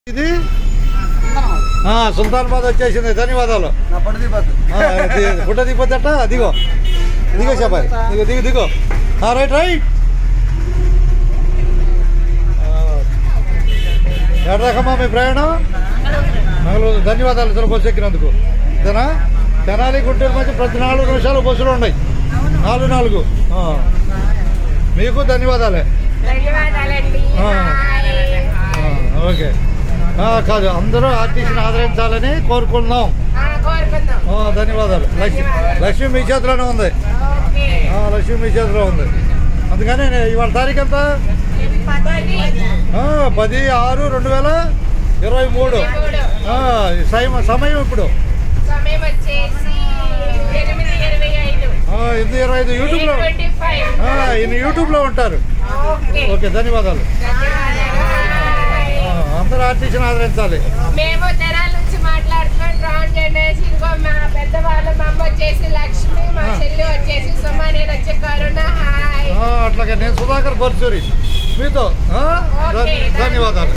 ఇది సుల్తానాబాద్ వచ్చేసింది. ధన్యవాదాలు. పుట్ట దిగిపోతేట దిగో దిగో చెప్పాలి. దిగో దిగు దిగో. Right right. ఎక్కడదాకమ్మా మీ ప్రయాణం? మంగళూరు. ధన్యవాదాలు సార్ బస్సు ఎక్కినందుకు. అంతేనా? తెనాలి గుంటూరు మధ్య ప్రతి 4 నిమిషాలు బస్సులు ఉన్నాయి. 4 మీకు ధన్యవాదాలే. ఓకే. కాదు, అందరూ ఆర్టీసీని ఆదరించాలని కోరుకుందాం. ధన్యవాదాలు. లక్ష్మి మీ చేతిలోనే ఉంది. లక్ష్మి మీ చేతిలో ఉంది. అందుకని ఇవాళ తారీఖు ఎంత? 10/6/2023. సమయం ఇప్పుడు 8:25. యూట్యూబ్లో ఉంటారు. ఓకే, ధన్యవాదాలు. అందరూ ఆర్టీసీని ఆదరించాలి. మేము తెనాలి నుంచి మాట్లాడుతున్నాం. ట్రాన్స్జెండర్స్. ఇదిగో మా పెద్దవాళ్ళు, మా అమ్మ వచ్చేసి లక్ష్మి, మా చెల్లి వచ్చేసి సుమ, నేను వచ్చే కరుణ. అట్లాగే నేను సుధాకర్ పర్చూరి మీతో. ధన్యవాదాలు.